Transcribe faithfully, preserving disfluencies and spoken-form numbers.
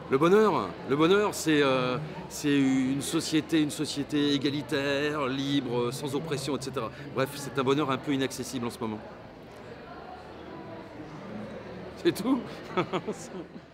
Le bonheur, le bonheur, c'est euh, c'est une société, une société égalitaire, libre, sans oppression, et cetera. Bref, c'est un bonheur un peu inaccessible en ce moment. C'est tout.